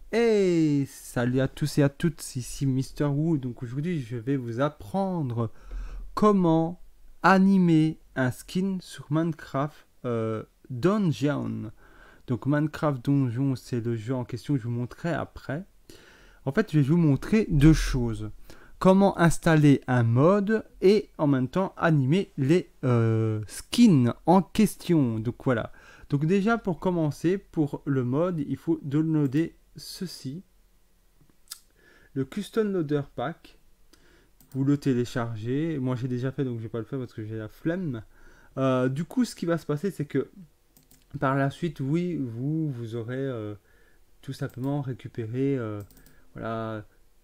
Hey, salut à tous et à toutes, ici Mister Wu. Donc aujourd'hui, je vais vous apprendre comment animer un skin sur Minecraft Dungeon. Donc Minecraft Dungeon, c'est le jeu en question que je vous montrerai après. En fait, je vais vous montrer deux choses. Comment installer un mode et en même temps animer les skins en question. Donc voilà. Donc déjà pour commencer, pour le mode, il faut downloader ceci. Le Custom Loader Pack, vous le téléchargez. Moi j'ai déjà fait donc je vais pas le faire parce que j'ai la flemme. Du coup ce qui va se passer c'est que par la suite oui vous aurez tout simplement récupéré voilà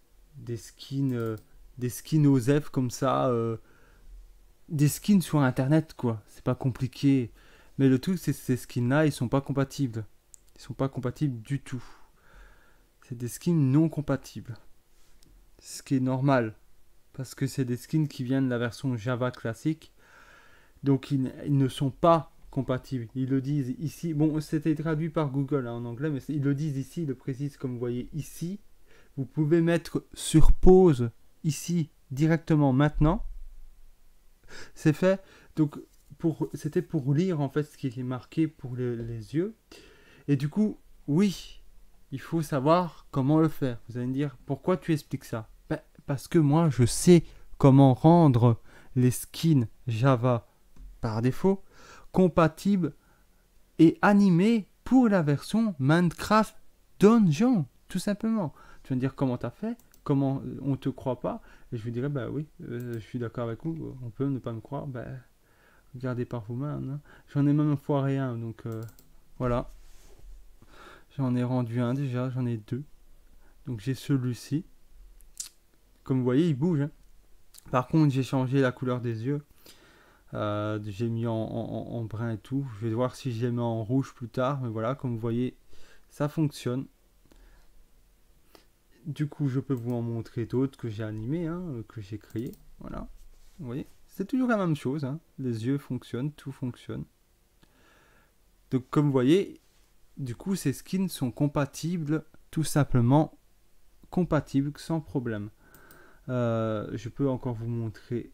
des skins OZEF comme ça, des skins sur internet quoi. C'est pas compliqué. Mais le truc c'est que ces skins là ils sont pas compatibles. Ils sont pas compatibles du tout. C'est des skins non compatibles. Ce qui est normal. Parce que c'est des skins qui viennent de la version Java classique. Donc ils ne sont pas compatibles. Ils le disent ici. Bon, c'était traduit par Google hein, en anglais, mais ils le disent ici, ils le précisent comme vous voyez ici. Vous pouvez mettre sur pause ici directement maintenant. C'est fait. Donc c'était pour lire en fait ce qui est marqué pour les yeux. Et du coup, oui, il faut savoir comment le faire. Vous allez me dire, pourquoi tu expliques ça? Ben, parce que moi, je sais comment rendre les skins Java par défaut compatibles et animés pour la version Minecraft Dungeon, tout simplement. Tu vas me dire comment tu as fait, comment on te croit pas, et je lui dirais, bah oui, je suis d'accord avec vous, on peut ne pas me croire, bah regardez par vous-même. Hein. J'en ai même foiré un, donc voilà. J'en ai rendu un déjà, j'en ai deux. Donc j'ai celui-ci. Comme vous voyez, il bouge. Hein. Par contre, j'ai changé la couleur des yeux. J'ai mis en brun et tout. Je vais voir si je les mets en rouge plus tard. Mais voilà, comme vous voyez, ça fonctionne. Du coup, je peux vous en montrer d'autres que j'ai animés, hein, que j'ai créés. Voilà. Vous voyez, c'est toujours la même chose. Hein. Les yeux fonctionnent, tout fonctionne. Donc comme vous voyez, du coup, ces skins sont compatibles, tout simplement compatibles sans problème. Je peux encore vous montrer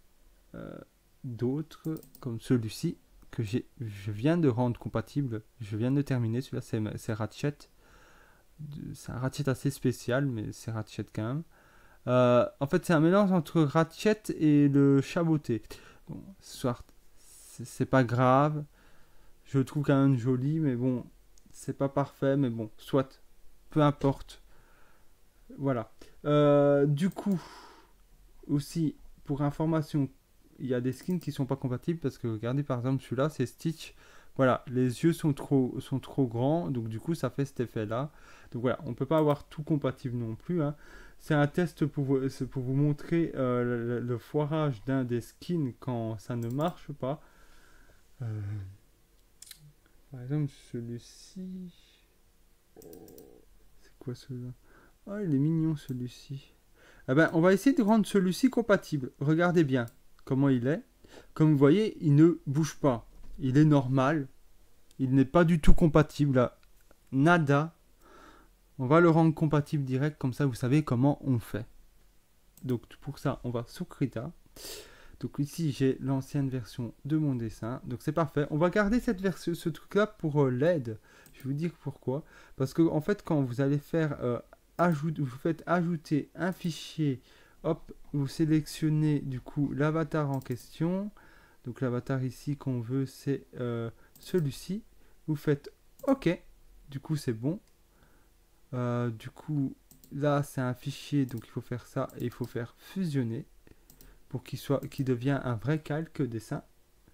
d'autres comme celui-ci que je viens de rendre compatible. Je viens de terminer. Celui-là, c'est Ratchet. C'est un Ratchet assez spécial, mais c'est Ratchet quand même. En fait, c'est un mélange entre Ratchet et le Chaboté. Bon, soit c'est pas grave. Je le trouve quand même joli, mais bon, c'est pas parfait, mais bon, soit. Peu importe. Voilà. Du coup, aussi, pour information, il y a des skins qui sont pas compatibles parce que regardez par exemple celui-là, c'est Stitch. Voilà, les yeux sont trop grands, donc du coup ça fait cet effet-là. Donc voilà, on peut pas avoir tout compatible non plus. Hein. C'est un test pour vous montrer le foirage d'un des skins quand ça ne marche pas. Euh, Par exemple celui-ci. C'est quoi celui-là? Oh, il est mignon celui-ci. Eh ben, on va essayer de rendre celui-ci compatible. Regardez bien comment il est. Comme vous voyez, il ne bouge pas. Il est normal. Il n'est pas du tout compatible à nada. On va le rendre compatible direct, comme ça vous savez comment on fait. Donc pour ça, on va sur Krita. Donc ici, j'ai l'ancienne version de mon dessin. Donc c'est parfait. On va garder cette version, ce truc-là pour l'aide. Je vais vous dire pourquoi. Parce que en fait, quand vous allez faire vous faites ajouter un fichier, hop, vous sélectionnez du coup l'avatar en question. Donc l'avatar ici qu'on veut, c'est celui-ci. Vous faites OK. Du coup, c'est bon. Du coup, là, c'est un fichier, donc il faut faire ça et il faut faire fusionner pour qu'il devienne un vrai calque dessin.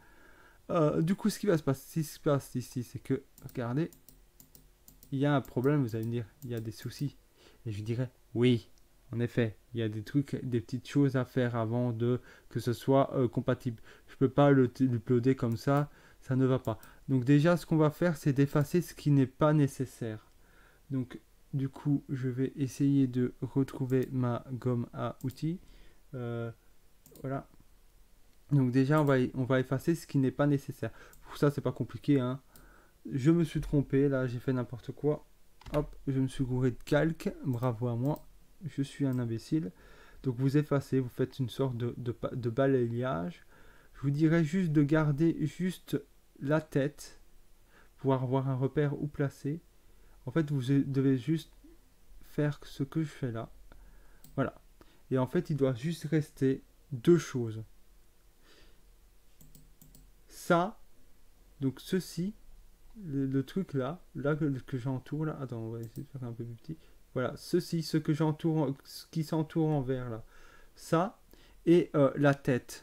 Du coup, ce qui va se passer ici, c'est que, regardez, il y a un problème, vous allez me dire, il y a des soucis. Et je dirais, oui, en effet, il y a des trucs, des petites choses à faire avant de que ce soit compatible. Je ne peux pas l'uploader comme ça ne va pas. Donc déjà, ce qu'on va faire, c'est d'effacer ce qui n'est pas nécessaire. Donc, du coup, je vais essayer de retrouver ma gomme à outils. Voilà. Donc déjà, on va effacer ce qui n'est pas nécessaire. Pour ça, c'est pas compliqué. Hein. Je me suis trompé, là, j'ai fait n'importe quoi. Hop, je me suis gouré de calque. Bravo à moi. Je suis un imbécile. Donc vous effacez, vous faites une sorte de balayage. Je vous dirais juste de garder juste la tête pour avoir un repère où placer. En fait, vous devez juste faire ce que je fais là. Voilà. Et en fait, il doit juste rester deux choses. Ça, donc ceci, le truc là que j'entoure là. Attends, on va essayer de faire un peu plus petit. Voilà, ceci, ce que j'entoure, ce qui s'entoure en vert là. Ça et la tête.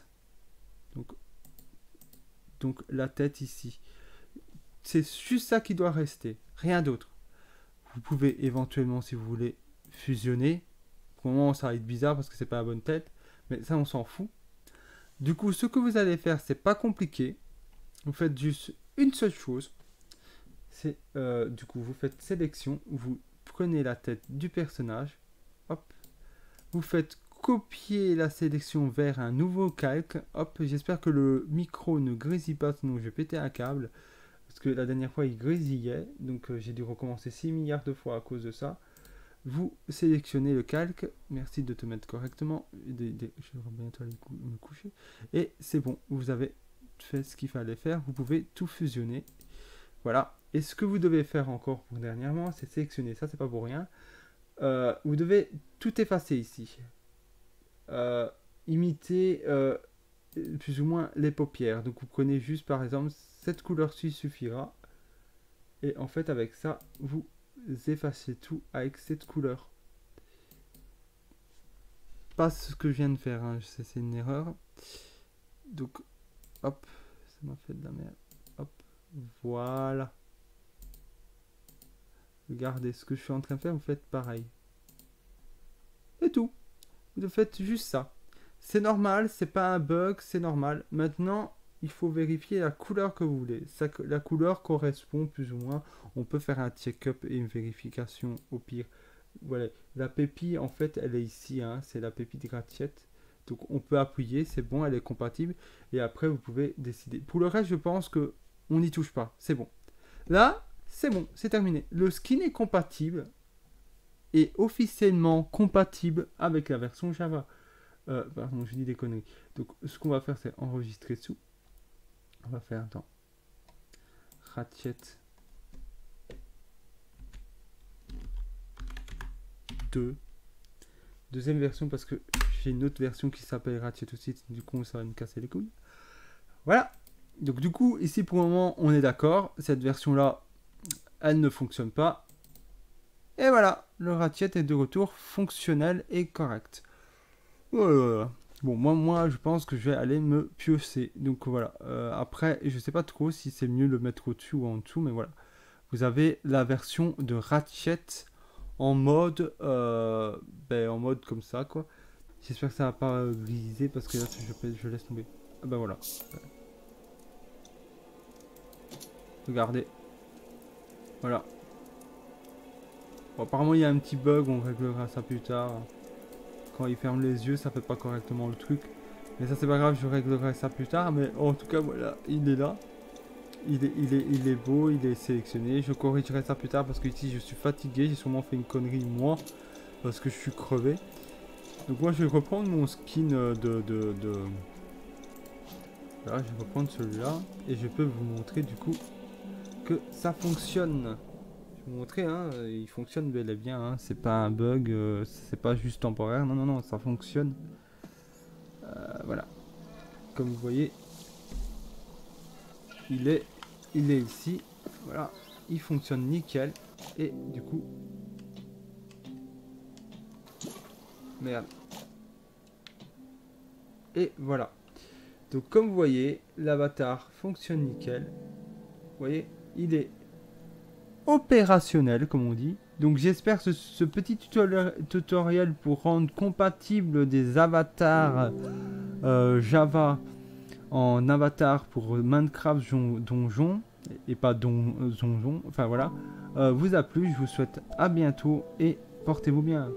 Donc la tête ici. C'est juste ça qui doit rester, rien d'autre. Vous pouvez éventuellement, si vous voulez, fusionner. Pour le moment, ça va être bizarre parce que c'est pas la bonne tête, mais ça, on s'en fout. Du coup, ce que vous allez faire, c'est pas compliqué. Vous faites juste une seule chose. C'est du coup, vous faites sélection, vous prenez la tête du personnage, hop, vous faites copier la sélection vers un nouveau calque, hop. J'espère que le micro ne grésille pas, sinon je vais péter un câble. Parce que la dernière fois il grésillait, donc j'ai dû recommencer 6 milliards de fois à cause de ça. Vous sélectionnez le calque, merci de te mettre correctement, je vais bientôt aller me coucher, et c'est bon, vous avez fait ce qu'il fallait faire, vous pouvez tout fusionner, voilà. Et ce que vous devez faire encore pour dernièrement, c'est sélectionner, ça c'est pas pour rien, vous devez tout effacer ici, imiter plus ou moins les paupières, donc vous prenez juste par exemple cette couleur-ci suffira. Et en fait, avec ça, vous effacez tout avec cette couleur. Pas ce que je viens de faire, hein. C'est une erreur. Donc, hop, ça m'a fait de la merde. Hop, voilà. Regardez ce que je suis en train de faire, vous faites pareil. Et tout. Vous faites juste ça. C'est normal, c'est pas un bug, c'est normal. Maintenant, il faut vérifier la couleur que vous voulez. La couleur correspond plus ou moins. On peut faire un check-up et une vérification au pire. Voilà. La pépille, en fait, elle est ici. Hein, c'est la pépille de gratte-ciette. Donc on peut appuyer, c'est bon, elle est compatible. Et après, vous pouvez décider. Pour le reste, je pense que on n'y touche pas. C'est bon. Là, c'est bon, c'est terminé. Le skin est compatible. Et officiellement compatible avec la version Java. Pardon, je dis des conneries. Donc, ce qu'on va faire, c'est enregistrer sous. On va faire, attends, Ratchet 2. Deuxième version, parce que j'ai une autre version qui s'appelle Ratchet aussi. Du coup, ça va me casser les couilles. Voilà. Donc, du coup, ici, pour le moment, on est d'accord. Cette version-là, elle ne fonctionne pas. Et voilà, le Ratchet est de retour fonctionnel et correct. Voilà. Bon, moi, je pense que je vais aller me piocer. Donc voilà. Après, je sais pas trop si c'est mieux de le mettre au-dessus ou en dessous, mais voilà. Vous avez la version de Ratchet en mode, en mode comme ça, quoi. J'espère que ça va pas griser parce que là, je laisse tomber. Ah bah voilà. Regardez. Voilà. Bon, apparemment, il y a un petit bug. On réglera ça plus tard. Quand il ferme les yeux, ça fait pas correctement le truc. Mais ça, c'est pas grave, je réglerai ça plus tard. Mais en tout cas, voilà, il est là. Il est beau, il est sélectionné. Je corrigerai ça plus tard parce que ici, je suis fatigué. J'ai sûrement fait une connerie, moi, parce que je suis crevé. Donc moi, je vais reprendre mon skin Voilà, je vais reprendre celui-là. Et je peux vous montrer, du coup, que ça fonctionne. Je vais vous montrer, hein, il fonctionne bel et bien. Hein. C'est pas un bug, c'est pas juste temporaire. Non, non, non, ça fonctionne. Voilà. Comme vous voyez, il est ici. Voilà. Il fonctionne nickel. Et du coup... Merde. Et voilà. Donc comme vous voyez, l'avatar fonctionne nickel. Vous voyez, il est opérationnel, comme on dit. Donc j'espère que ce petit tutoriel pour rendre compatible des avatars Java en avatar pour Minecraft donjon et pas donjon, enfin voilà, vous a plu. Je vous souhaite à bientôt et portez-vous bien.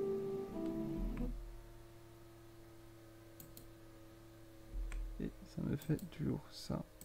Et ça me fait toujours ça.